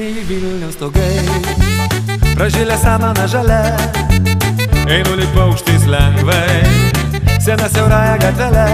Senieji Vilniaus stogai, pražilę samaną žalę, einu lyg paukštis lengvai, sena siaurąją gatvelę.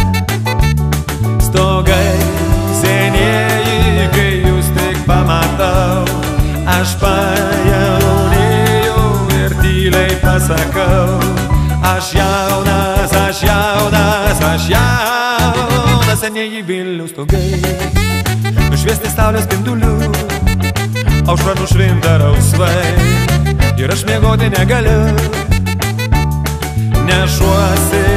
Stogai senieji, kai jūs tik pamatau, aš pajaunėjau ir tyliai pasakau, aš jaunas, aš jaunas, aš jaunas. Senieji Vilniaus stogai, nušviesti saulės spindulių, aušra nušvinta rausvai, ir aš miegoti negaliu. Nešuosi